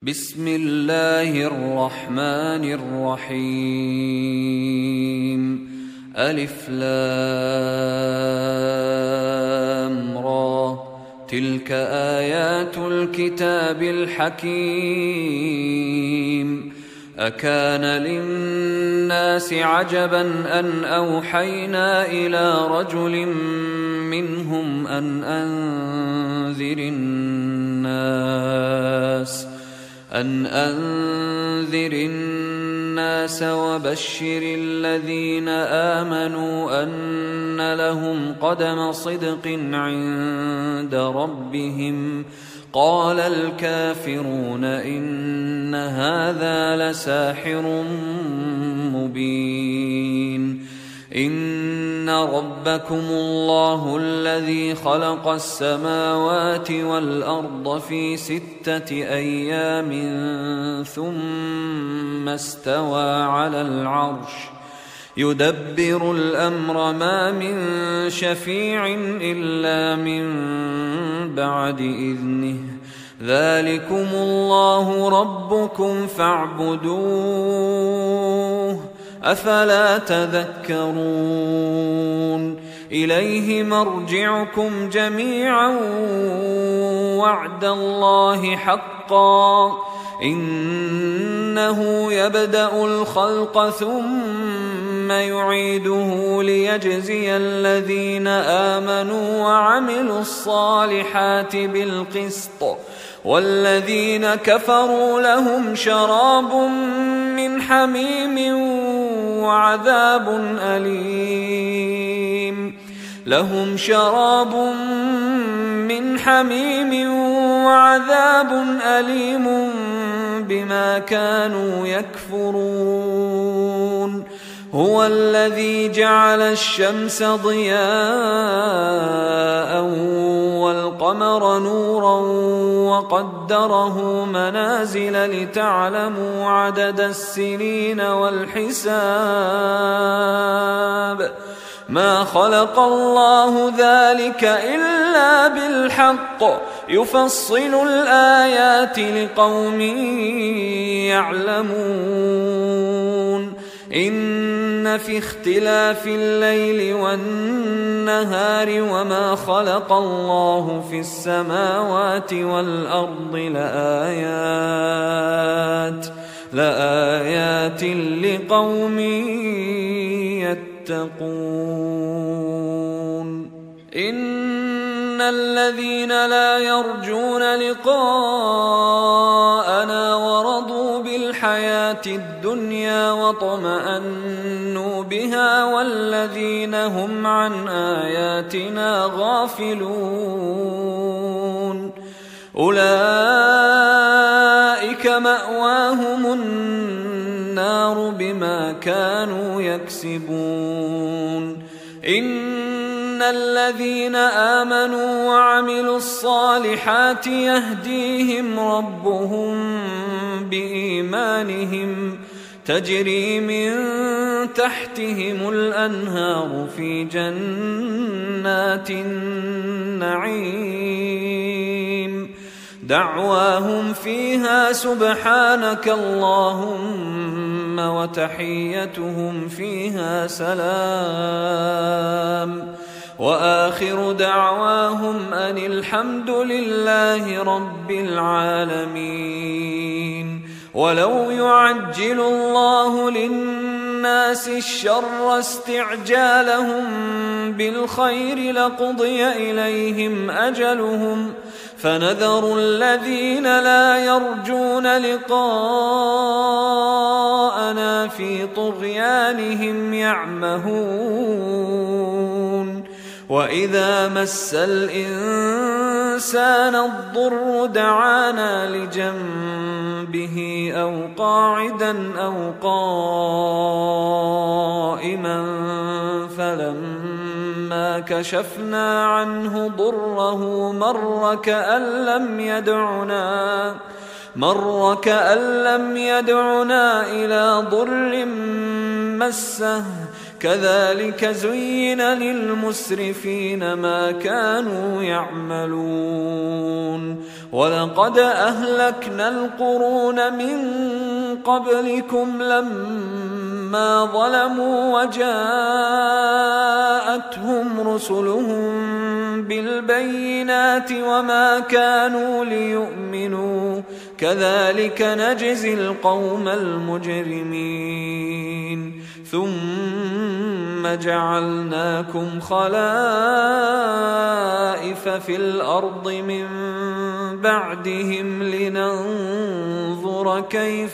بسم الله الرحمن الرحيم. ألف لام را، تلك آيات الكتاب الحكيم. أكان للناس عجبا أن أوحينا إلى رجل منهم أن أنذر الناس وبشر الذين آمنوا أن لهم قدم صدق عند ربهم. قال الكافرون إن هذا لساحر مبين. إن ربكم الله الذي خلق السماوات والأرض في 6 أيام ثم استوى على العرش يدبر الأمر، ما من شفيع إلا من بعد إذنه. ذلكم الله ربكم فاعبدوه، أفلا تذكرون. إليه مرجعكم جميعا وعد الله حقا، إنه يبدأ الخلق ثم يعيده ليجزي الذين آمنوا وعملوا الصالحات بالقسط، والذين كفروا لهم شراب من حميم وعذاب أليم بما كانوا يكفرون. هو الذي جعل الشمس ضياء والقمر نورا وقدره منازل لتعلموا عدد السنين والحساب. ما خلق الله ذلك إلا بالحق، يفصل الآيات لقوم يعلمون. إن في اختلاف الليل والنهار وما خلق الله في السماوات والأرض لآيات لقوم يتقون. إن الذين لا يرجون لقاءنا ورضوا بالحياة الدنيا واطمأنوا بها والذين هم عن آياتنا غافلون، أولئك مأواهم النار بما كانوا يكسبون. إن الذين آمنوا وعملوا الصالحات يهديهم ربهم بإيمانهم، تجري من تحتهم الأنهار في جنات النعيم. دعواهم فيها سبحانك اللهم وتحيتهم فيها سلام، وآخر دعواهم أن الحمد لله رب العالمين. ولو يعجل الله للناس الشر استعجالهم بالخير لقضي إليهم أجلهم، فنذر الذين لا يرجون لقاءنا في طغيانهم يعمهون. وإذا مس الإنسان الضر دعانا لجنبه أو قاعدا أو قائما، فلما كشفنا عنه ضره مر كأن لم يدعنا إلى ضر مسه، كذلك زين للمسرفين ما كانوا يعملون ولقد أهلكنا القرون من قبلكم لما ظلموا وجاءتهم رسلهم بالبينات وما كانوا ليؤمنوا كذلك نجزي القوم المجرمين ثم جعلناكم خلائف في الأرض من بعدهم لننظر كيف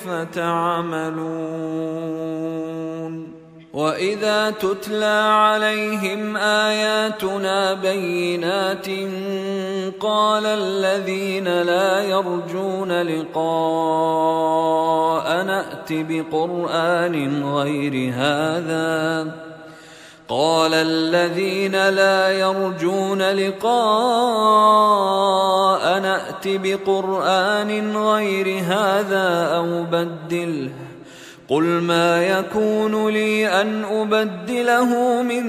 تعملون وإذا تتلى عليهم آياتنا بينات قال الذين لا يرجون لقاءنا ائت بقرآن غير هذا قال الذين لا يرجون لقاءنا ائت بقرآن غير هذا أو بدله قل ما يكون لي أن أبدله من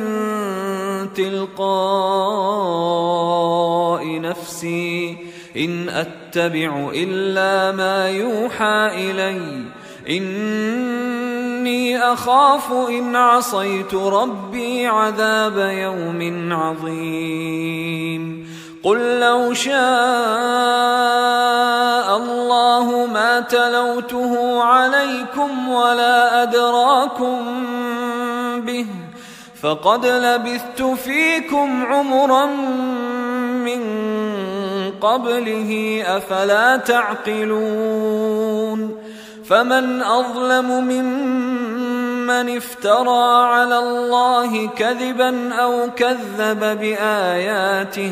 تلقاء نفسي إن أتبع إلا ما يوحى إلي إني أخاف إن عصيت ربي عذاب يوم عظيم قل لو شاء الله ما تلوته عليكم ولا أدراكم به فقد لبثت فيكم عمرا من قبله أفلا تعقلون فمن أظلم ممن افترى على الله كذبا أو كذب بآياته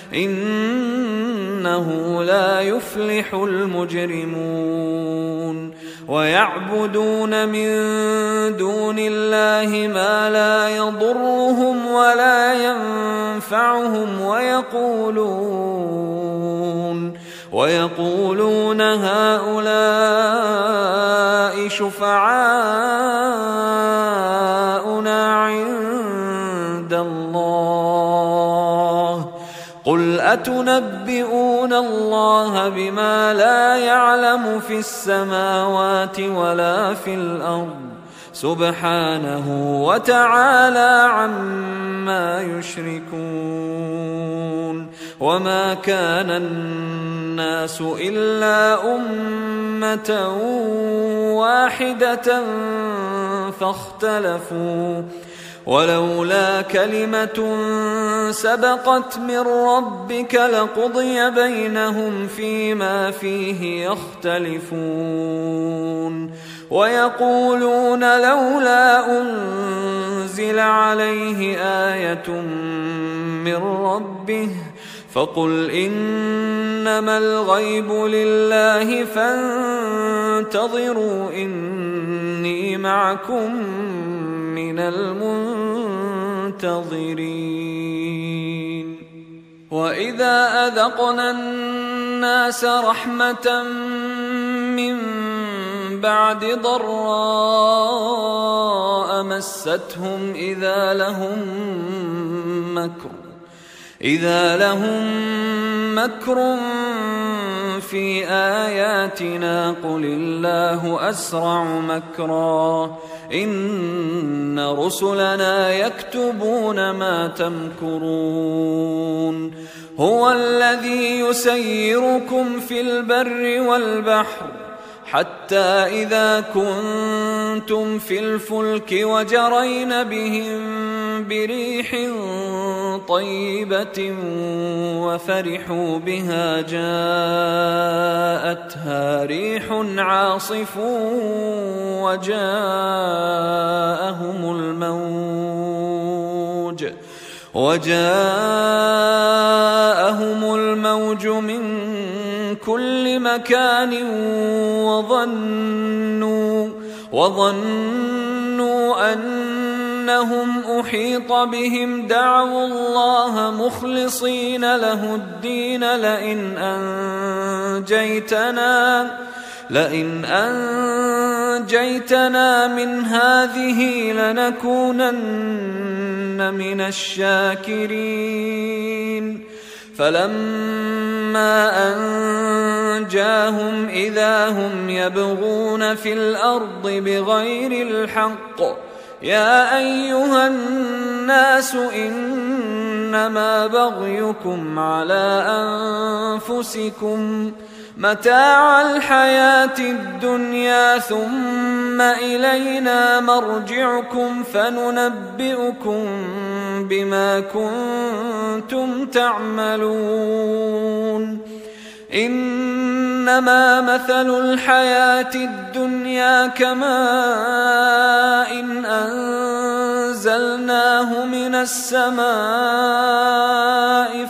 إنه لا يفلح المجرمون ويعبدون من دون الله ما لا يضرهم ولا ينفعهم ويقولون هؤلاء شفعاؤنا عند الله قل أتنبئون الله بما لا يعلم في السماوات ولا في الأرض سبحانه وتعالى عما يشركون وما كان الناس إلا أمة واحدة فاختلفوا ولولا كلمة سبقت من ربك لقضي بينهم فيما فيه يختلفون ويقولون لولا أنزل عليه آية من ربه فقل إنما الغيب لله فانتظروا إني معكم من المنتظرين وإذا أذقنا الناس رحمة من بعد ضراء مستهم إذا لهم مكر في آياتنا قل الله أسرع مكرا إن رسلنا يكتبون ما تمكرون هو الذي يسيركم في البر والبحر حتى إذا كنتم في الفلك وجرين بهم بريح طيبة وفرحوا بها جاءتها ريح عاصف وجاءهم الموج من كل مكان وظنوا أنهم أحيط بهم دعوا الله مخلصين له الدين لئن أنجيتنا من هذه لنكونن من الشاكرين فلما أنجاهم إذا هم يبغون في الأرض بغير الحق يا أيها الناس إنما بغيكم على أنفسكم متاع الحياة الدنيا ثم إلينا مرجعكم فننبئكم بما كنتم تعملون إنما مثل الحياة الدنيا كماء إن أنزلناه من السماء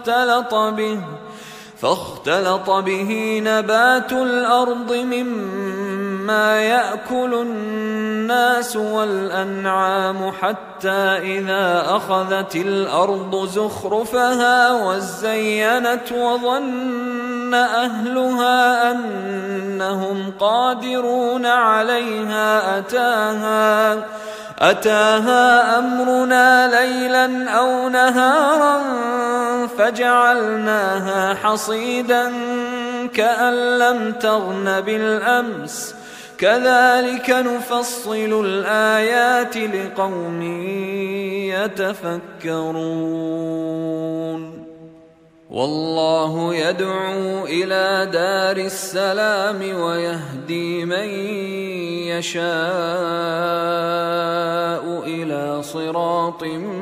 فاختلط به نبات الأرض مما يأكل الناس والأنعام حتى إذا أخذت الأرض زخرفها وزينت وظن أهلها أنهم قادرون عليها أتاها أمرنا ليلا أو نهارا فجعلناها حصيدا كأن لم تغن بالأمس كذلك نفصل الآيات لقوم يتفكرون والله يدعو إلى دار السلام ويهدي من يشاء إلى صراط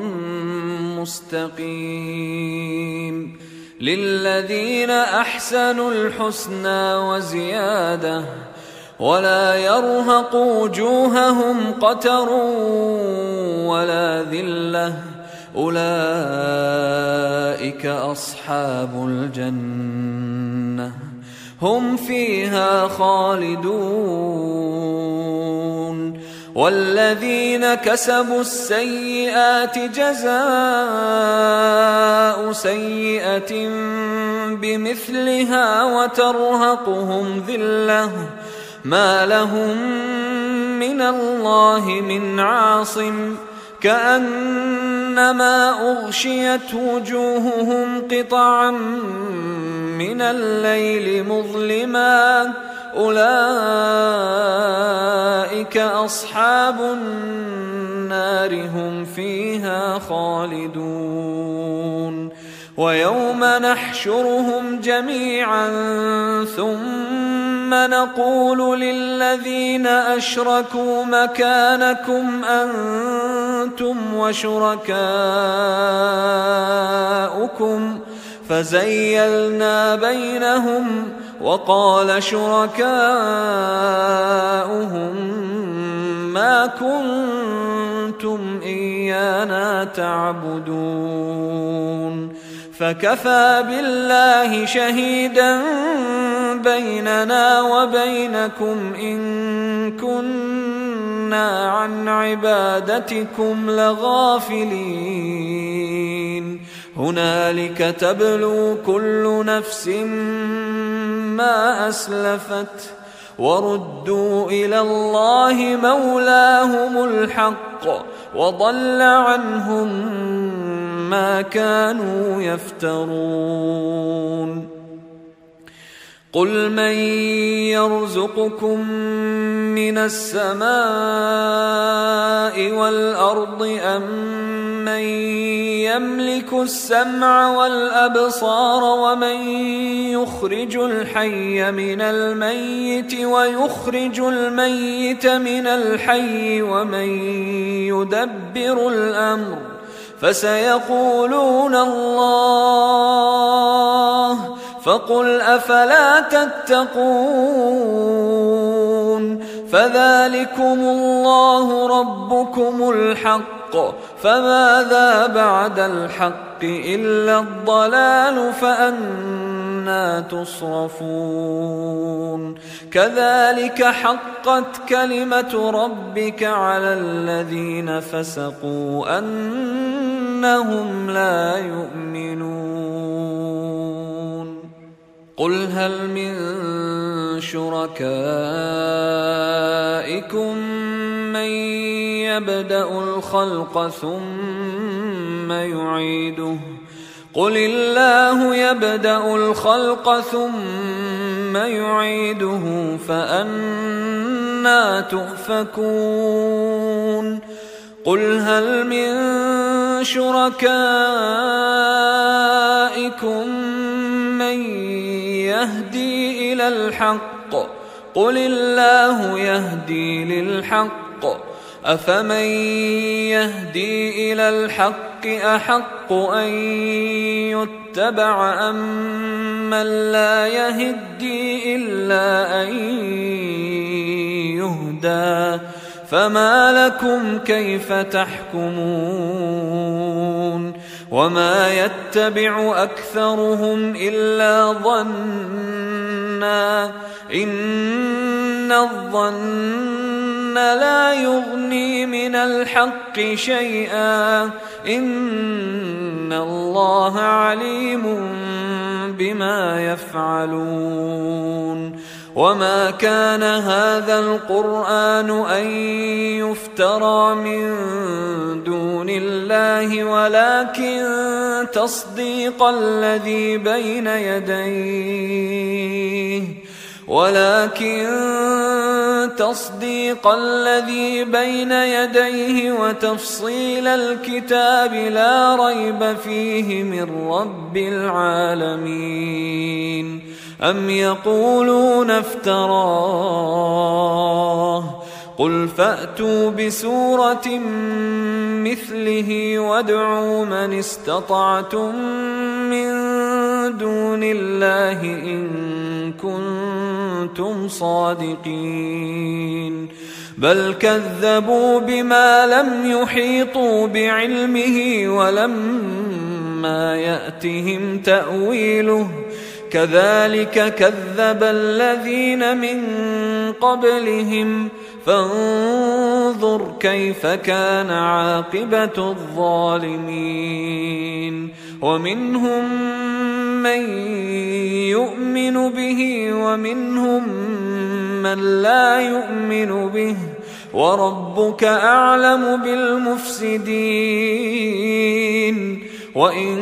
مستقيم للذين أحسنوا الحسنى وزيادة ولا يرهق وجوههم قتر ولا ذلة أولئك أصحاب الجنة هم فيها خالدون والذين كسبوا السيئات جزاء سيئة بمثلها وترهقهم ذلة ما لهم من الله من عاصم كأنما أغشيت وجوههم قطعا من الليل مظلما أولئك أصحاب النار هم فيها خالدون ويوم نحشرهم جميعا ثم نقول للذين أشركوا مكانكم أنتم وشركاؤكم فزيلنا بينهم وقال شركاؤهم ما كنتم إيانا تعبدون فكفى بالله شهيدا بيننا وبينكم إن كنا عن عبادتكم لغافلين هنالك تبلو كل نفس ما أسلفت وردوا إلى الله مولاهم الحق وضل عنهم ما كانوا يفترون قل من يرزقكم من السماء والأرض أم من يملك السمع والأبصار ومن يخرج الحي من الميت ويخرج الميت من الحي ومن يدبر الأمر فسيقولون الله فقل أفلا تتقون فذلكم الله ربكم الحق فماذا بعد الحق إلا الضلال فأنى تصرفون كذلك حقت كلمة ربك على الذين فسقوا أنهم لا يؤمنون قل هل من شركائكم من يبدأ الخلق ثم يعيده قل الله يبدأ الخلق ثم يعيده فأنى تؤفكون قل هل من شركائكم من يهدي إلى الحق قل الله يهدي للحق أفمن يهدي إلى الحق أحق أن يتبع أم من لا يهدي إلا أن يهدى فما لكم كيف تحكمون وما يتبع أكثرهم إلا ظنا إن الظن لا يغني من الحق شيئا إن الله عليم بما يفعلون وما كان هذا القرآن أن يفترى من دون الله ولكن تصديق الذي بين يديه وتفصيل الكتاب لا ريب فيه من رب العالمين أم يقولون افتراه قل فأتوا بسورة مثله وادعوا من استطعتم من دون الله إن كنتم صادقين بل كذبوا بما لم يحيطوا بعلمه ولما يأتهم تأويله كذلك كذب الذين من قبلهم فانظر كيف كان عاقبة الظالمين ومنهم من يؤمن به ومنهم من لا يؤمن به وربك أعلم بالمفسدين وإن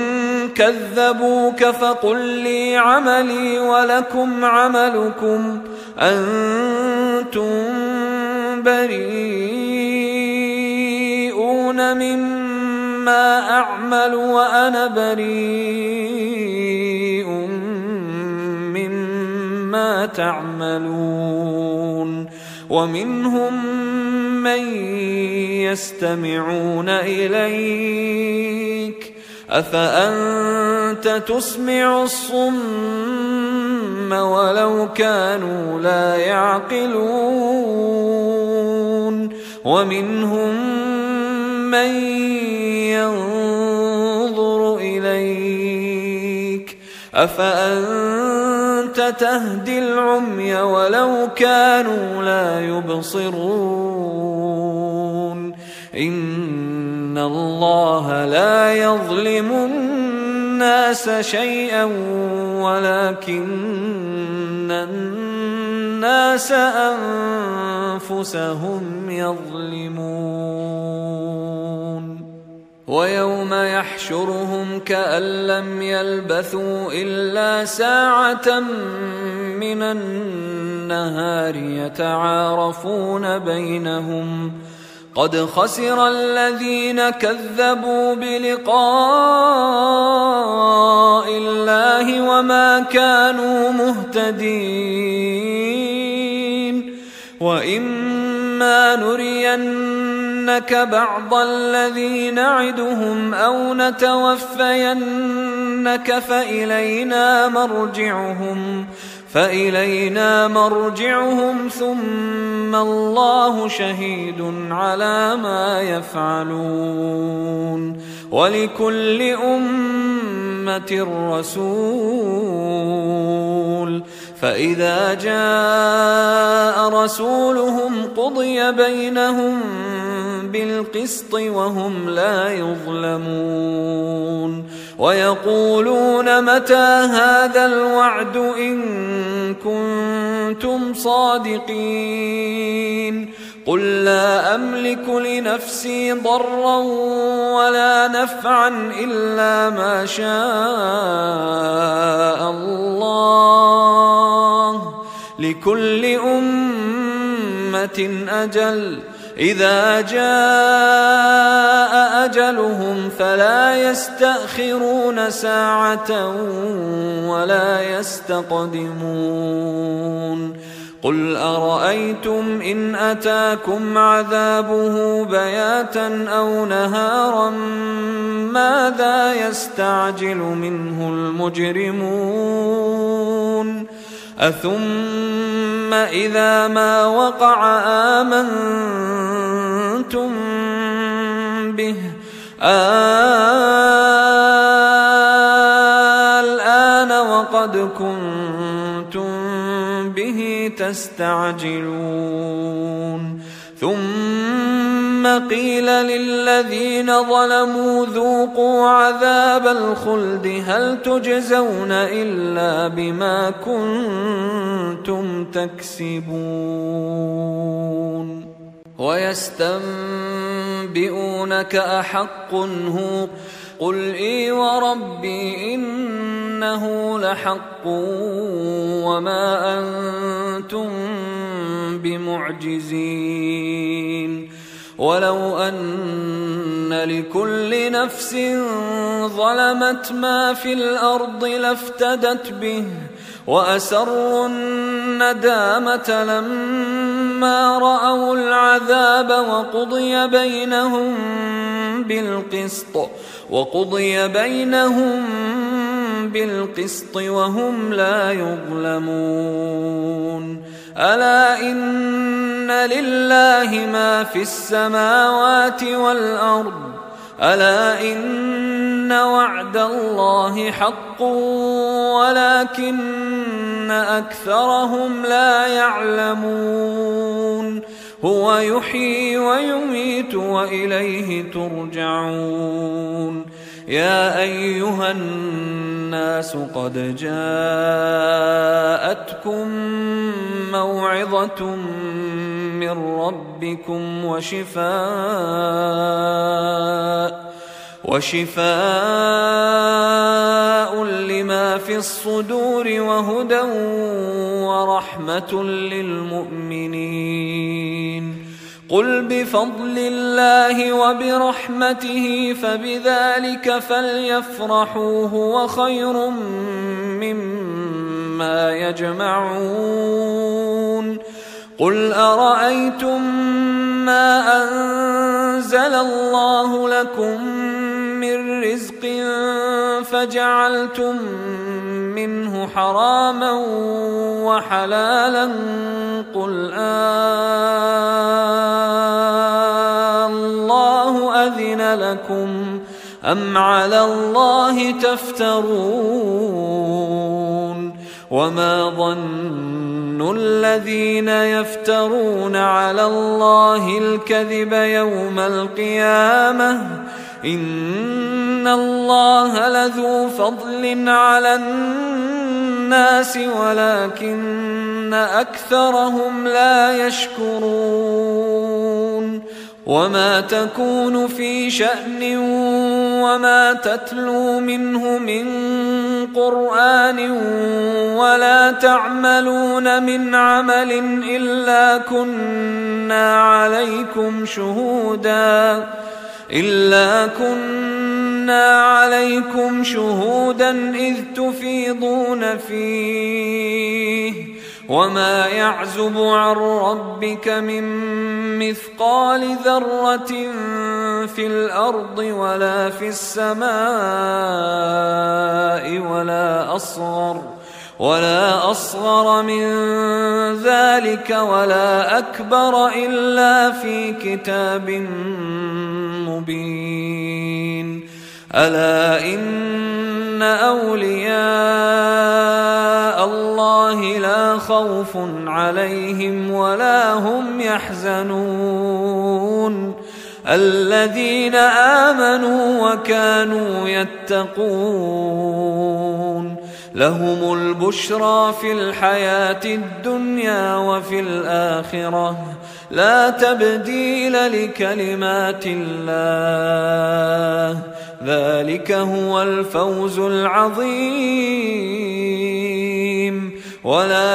كذبوك فقل لي عملي ولكم عملكم أنتم بريئون مما أعمل وأنا بريء مما تعملون ومنهم من يستمعون إليك أفأنت تسمع الصم ولو كانوا لا يعقلون ومنهم من ينظر إليك أفأنت تهدي العمي ولو كانوا لا يبصرون إن الله لا يظلم الناس شيئا ولكن الناس أنفسهم يظلمون ويوم يحشرهم كأن لم يلبثوا إلا ساعة من النهار يتعارفون بينهم قد خسر الذين كذبوا بلقاء الله وما كانوا مهتدين وإما نرينك بعض الذي نعدهم أو نتوفينك فإلينا مرجعهم ثم الله شهيد على ما يفعلون ولكل أمة رسول فإذا جاء رسولهم قضي بينهم بالقسط وهم لا يظلمون ويقولون متى هذا الوعد إن كنتم صادقين قل لا أملك لنفسي ضرا ولا نفعا إلا ما شاء الله لكل أمة أجل إذا جاء أجلهم فلا يستأخرون ساعة ولا يستقدمون قل أرأيتم إن أتاكم عذابه بياتا أو نهارا ماذا يستعجل منه المجرمون أثم إذا ما وقع آمنتم به الآن وقد كنتم به تستعجلون ثم قيل للذين ظلموا ذوقوا عذاب الخلد هل تجزون إلا بما كنتم تكسبون ويستنبئونك أحق هو قل إي وربي إنه لحق وما أنتم بمعجزين ولو أن لكل نفس ظلمت ما في الأرض لافتدت به وأسروا الندامة لما رأوا العذاب وقضي بينهم بالقسط وهم لا يظلمون ألا إن لله ما في السماوات والأرض ألا إن وعد الله حق ولكن أكثرهم لا يعلمون هو يحيي ويميت وإليه ترجعون يا أيها الناس قد جاءتكم موعظة من ربكم وشفاء لما في الصدور وهدى ورحمة للمؤمنين قل بفضل الله وبرحمته فبذلك فليفرحوا هو خير مما يجمعون قل أرأيتم ما أنزل الله لكم من رزق فجعلتم منه حراما وحلالا قل الله أذن لكم أم على الله تفترون وما ظن الذين يفترون على الله الكذب يوم القيامة إن الله لذو فضل على الناس ولكن أكثرهم لا يشكرون وما تكون في شأن وما تتلو منه من قرآن ولا تعملون من عمل إلا كنا عليكم شهودا إذ تفيضون فيه وما يعزب عن ربك من مثقال ذرة في الأرض ولا في السماء ولا أصغر من ذلك ولا أكبر إلا في كتاب مبين ألا إن أولياء الله لا خوف عليهم ولا هم يحزنون الذين آمنوا وكانوا يتقون لهم البشرى في الحياة الدنيا وفي الآخرة لا تبديل لكلمات الله ذلك هو الفوز العظيم ولا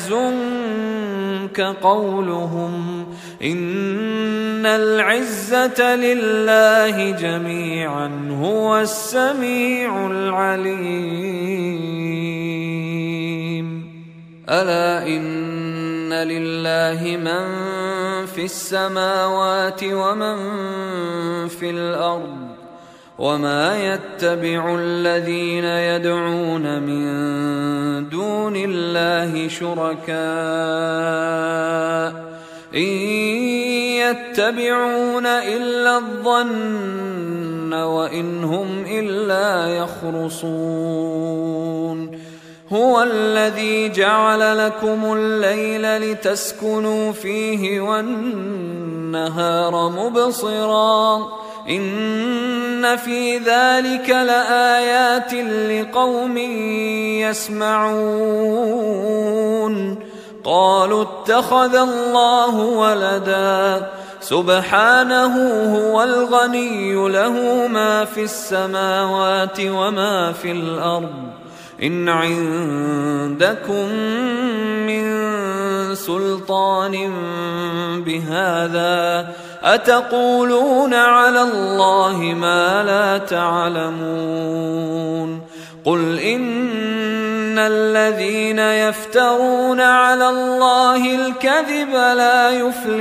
يحزنك قولهم إن العزة لله جميعا هو السميع العليم ألا إن لله من في السماوات ومن في الأرض وما يتبع الذين يدعون من دون الله شركاء إن يتبعون إلا الظن وإن هم إلا يخرصون هو الذي جعل لكم الليل لتسكنوا فيه والنهار مبصرا إن في ذلك لآيات لقوم يسمعون قالوا اتخذ الله ولدا سبحانه هو الغني له ما في السماوات وما في الأرض إن عندكم من سلطان بهذا أتقولون على الله ما لا تعلمون قل إن الذين يفترون على الله الكذب لا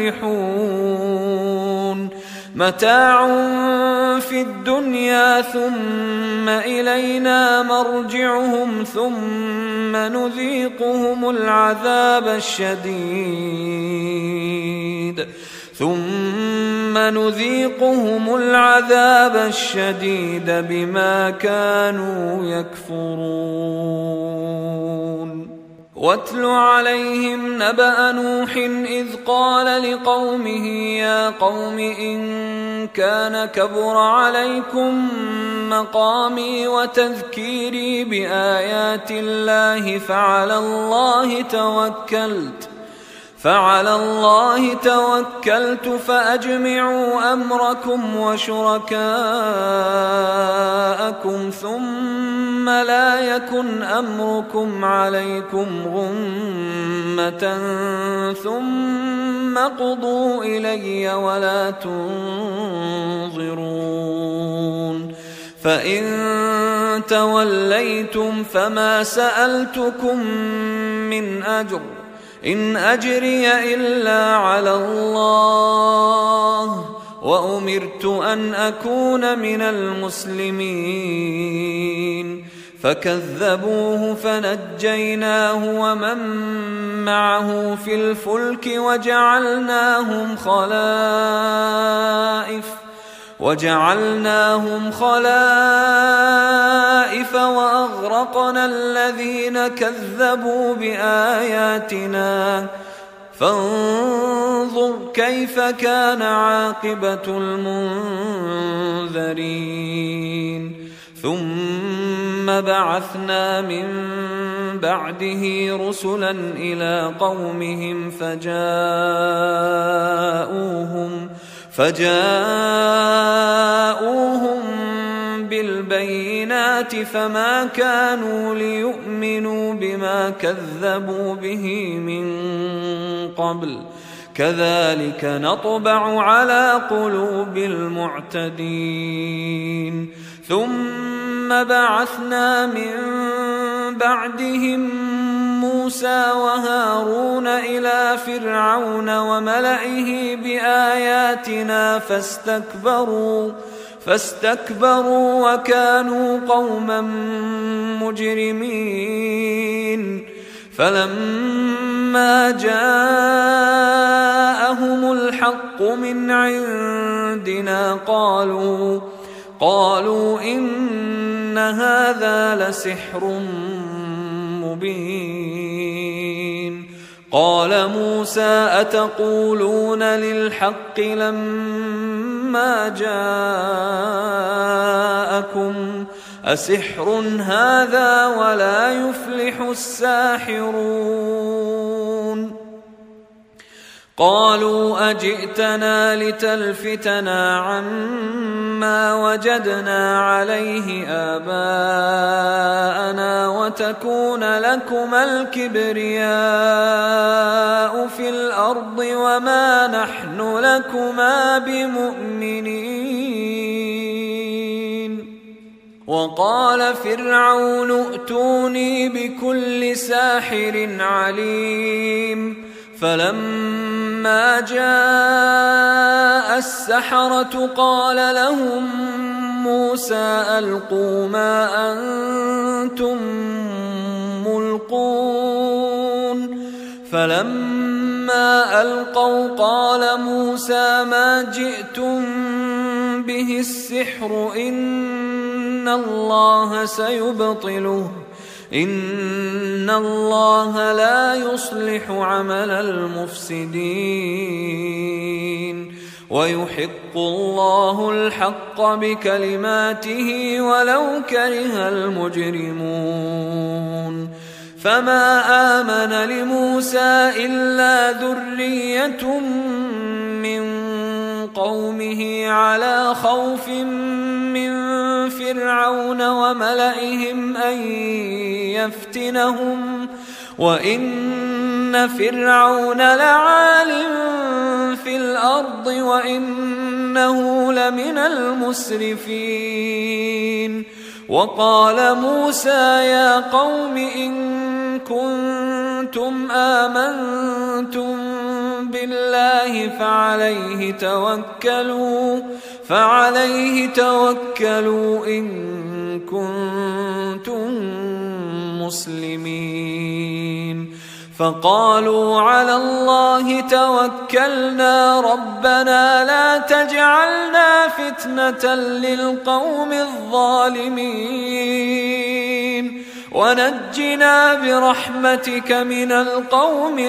يفلحون متاع في الدنيا ثم إلينا مرجعهم ثم نذيقهم العذاب الشديد بما كانوا يكفرون واتل عليهم نبأ نوح إذ قال لقومه يا قوم إن كان كبر عليكم مقامي وتذكيري بآيات الله فعلى الله توكلت فأجمعوا أمركم وشركاءكم ثم لا يكن أمركم عليكم غمة ثم قضوا إلي ولا تنظرون فإن توليتم فما سألتكم من أجر إن أجري إلا على الله وأمرت أن أكون من المسلمين فكذبوه فنجيناه ومن معه في الفلك وجعلناهم خلائف وأغرقنا الذين كذبوا بآياتنا فانظر كيف كان عاقبة المنذرين ثم بعثنا من بعده رسلا إلى قومهم فجاءوهم بالبينات فما كانوا ليؤمنوا بما كذبوا به من قبل كذلك نطبع على قلوب المعتدين ثم بعثنا من بعدهم موسى وهارون إلى فرعون وملئه بآياتنا فاستكبروا وكانوا قوما مجرمين فلما جاءهم الحق من عندنا قالوا إن هذا لسحر مبين. قال موسى أتقولون للحق لما جاءكم أسحر هذا ولا يفلح الساحرون. قالوا أجئتنا لتلفتنا عما وجدنا عليه آباءنا وتكون لكما الكبرياء في الأرض وما نحن لكما بمؤمنين. وقال فرعون ائتوني بكل ساحر عليم. فلما جاء السحرة قال لهم موسى ألقوا ما أنتم ملقون. فلما ألقوا قال موسى ما جئتم به السحر إن الله سيبطله إن الله لا يصلح عمل المفسدين ويحق الله الحق بكلماته ولو كره المجرمون. فما آمن لموسى إلا ذرية من قومه على خوف من فرعون وملئهم أن يفتنهم وإن فرعون لعال في الأرض وإنه لمن المسرفين. وقال موسى يا قوم إن كنتم آمنتم بالله فعليه توكلوا إن كنتم مسلمين. فقالوا على الله توكلنا ربنا لا تجعلنا فتنة للقوم الظالمين ونجنا برحمتك من القوم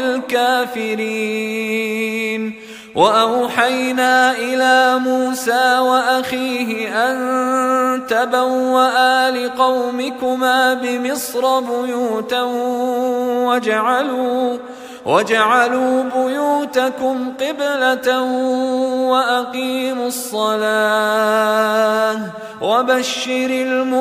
الكافرين. وأوحينا إلى موسى وأخيه أن تبوأ لقومكما بمصر بيوتا وجعلوا بيوتكم قبلة وأقيموا الصلاة وبشر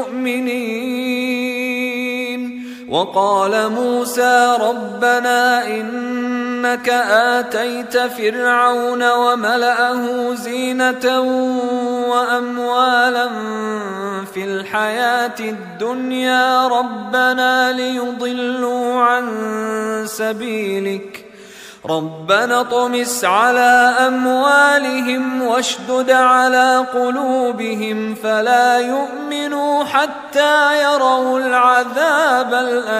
المؤمنين. وقال موسى ربنا إنك آتيت فرعون وملأه زينة وأموالا في الحياة الدنيا ربنا ليضلوا عن سبيلك ربنا اطمس على أموالهم واشدد على قلوبهم فلا يؤمنوا حتى يروا العذاب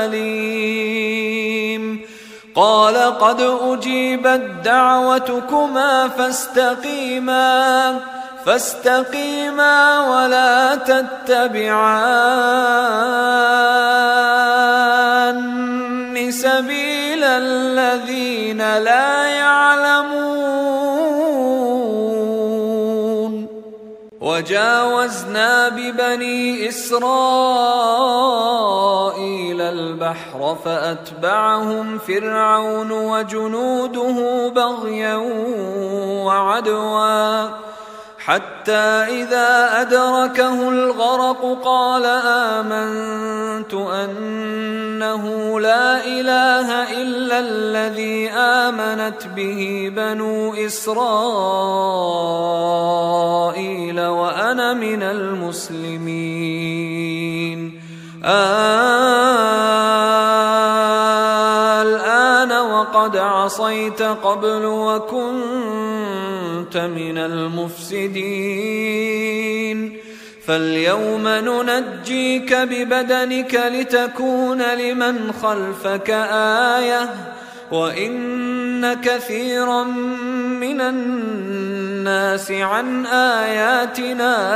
الأليم. قال قد أجيبت دعوتكما فاستقيما ولا تتبعان سبيل الذين لا يعلمون. وجاوزنا ببني إسرائيل البحر فأتبعهم فرعون وجنوده بغيا وعدوا حتى إذا أدركه الغرق قال آمنت أنه لا إله إلا الذي آمنت به بنو إسرائيل وأنا من المسلمين. الآن وقد عصيت قبل وكنت من المفسدين فاليوم ننجيك ببدنك لتكون لمن خلفك آية وإن كثيرا من الناس عن آياتنا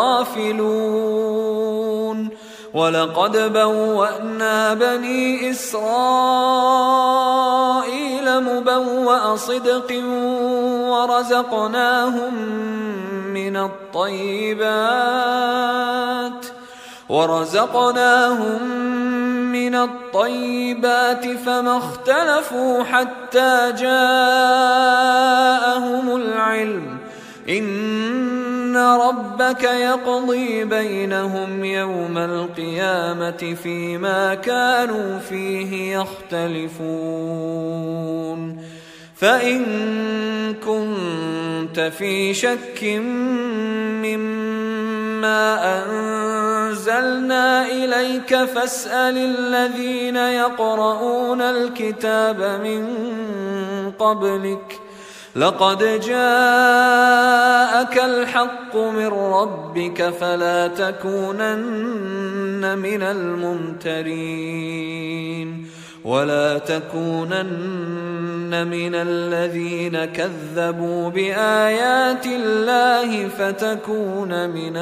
لغافلون ولقد بوأنا بني إسرائيل مبوأ صدق ورزقناهم من الطيبات فما اختلفوا حتى جاءهم العلم إن ربك يقضي بينهم يوم القيامة فيما كانوا فيه يختلفون فإن كنت في شك مما أنزلنا إليك فاسأل الذين يقرؤون الكتاب من قبلك لقد جاءك الحق من ربك فلا تكونن من الممترين ولا تكونن من الذين كذبوا بآيات الله فتكون من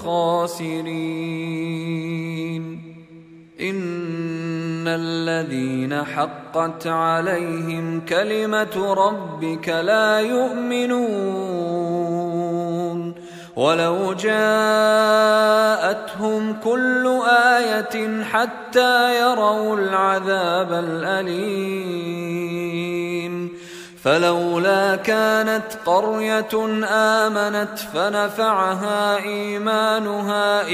الخاسرين إن الذين حقت عليهم كلمة ربك لا يؤمنون ولو جاءتهم كل آية حتى يروا العذاب الأليم فلولا كانت قرية آمنت فنفعها إيمانها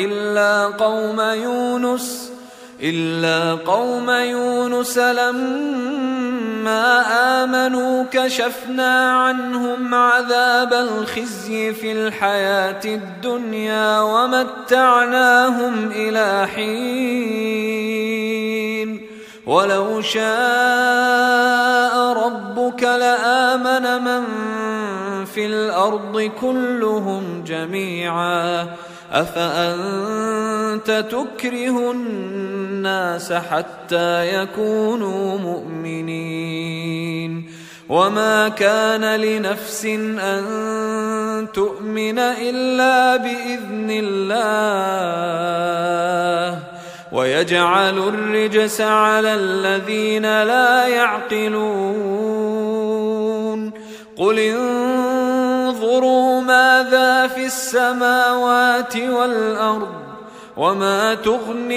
إلا قوم يونس لما آمنوا كشفنا عنهم عذاب الخزي في الحياة الدنيا ومتعناهم إلى حين ولو شاء ربك لآمن من في الأرض كلهم جميعا أفأنت تكره الناس حتى يكونوا مؤمنين وما كان لنفس أن تؤمن إلا بإذن الله ويجعل الرجس على الذين لا يعقلون قل انظروا ماذا في السماوات والأرض وما تغني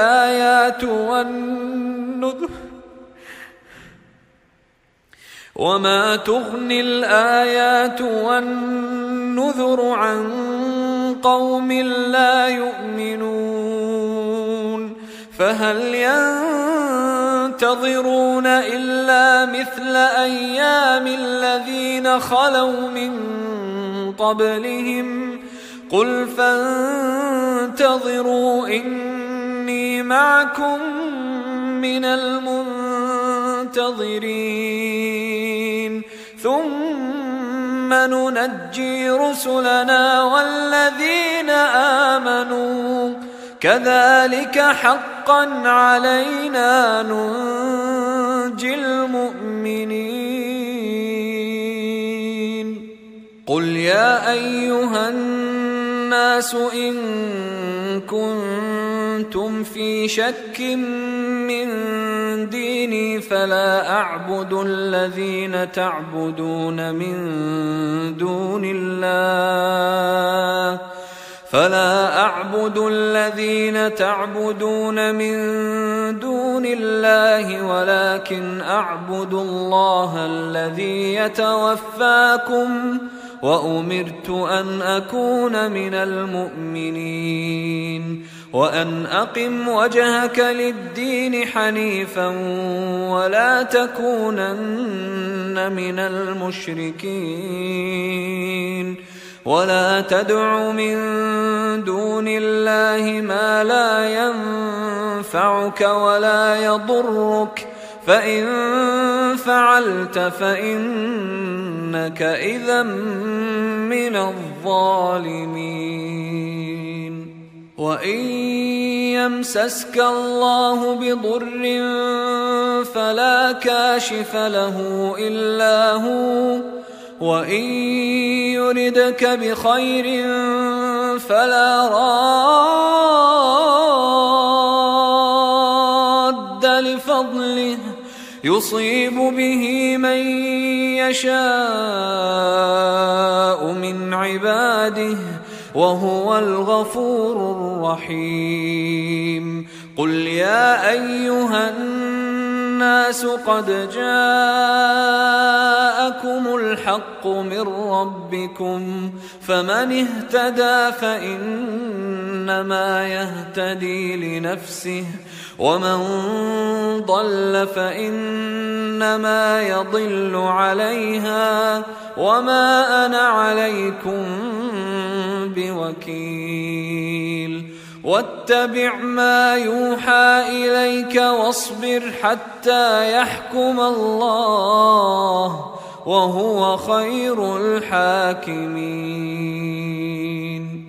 الآيات والنذر عن قوم لا يؤمنون فهل ينتظرون إلا مثل أيام الذين خلوا من قبلهم قل فانتظروا إني معكم من المنتظرين ثم ننجي رسلنا والذين آمنوا كذلك حقا علينا ننجي المؤمنين قل يا أيها الناس إن كنتم في شك من ديني فلا أعبد الذين تعبدون من دون الله ولكن أعبد الله الذي يتوفاكم وأمرت أن أكون من المؤمنين وأن أقم وجهك للدين حنيفا ولا تكونن من المشركين ولا تدع من دون الله ما لا ينفعك ولا يضرك فإن فعلت فإنك إذا من الظالمين وإن يمسسك الله بضر فلا كاشف له إلا هو، وإن يردك بخير فلا راد لفضله يصيب به من يشاء من عباده وهو الغفور الرحيم. قل يا أيها الناس قد جاءكم الحق من ربكم، فمن اهتدى فإنما يهتدي لنفسه، ومن ضل فإنما يضل عليها، وما أنا عليكم بوكيل. واتبع ما يوحى إليك واصبر حتى يحكم الله وهو خير الحاكمين.